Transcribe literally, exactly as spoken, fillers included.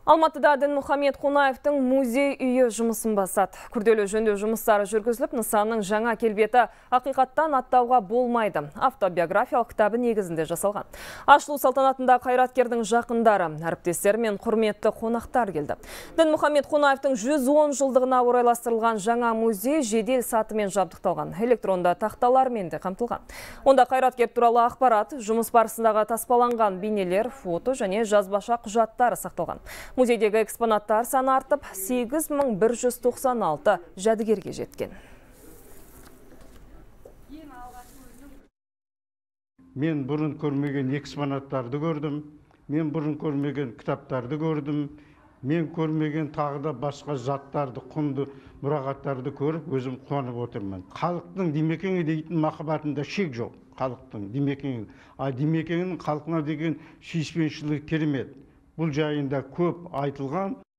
Алматыда Дінмұхамед Қонаевтың музей үйі жұмысын басады. Күрделі жөндеу жұмыстары жүргізіліп, нысанның жаңа келбеті ақиқаттан аттауға болмайды. Автобиографиялық кітабы негізінде жасалған. Ашылу салтанатында қайраткердің жақындары, әріптестер мен құрметті қонақтар келді. Дінмұхамед Қонаевтың жүз он жылдығына орайластырылған жаңа музей жедел сатымен жабдықталған. Электронды тақталармен де қамтылған. Онда қайраткер туралы ақпарат, жұмыс барысындағы таспаланған бейнелер, фото және жазбаша құжаттары сақталған. Музейдегі экспонаттар саны артып, сегіз мың бір жүз тоқсан алты жәдігерге жеткен. Мен бұрын көрмеген экспонаттарды көрдім, мен бұрын көрмеген кітаптарды көрдім, мен көрмеген тағы да басқа заттарды, құнды мұрағаттарды көріп, өзім қуанып отырмын. Халықтың Димекеңе дейтін махаббатында шек жоқ, халықтың Димекеңе. А Димекеңнің халқына деген сүйіспеншілігі керемет. Бұл жайында көп айтылған.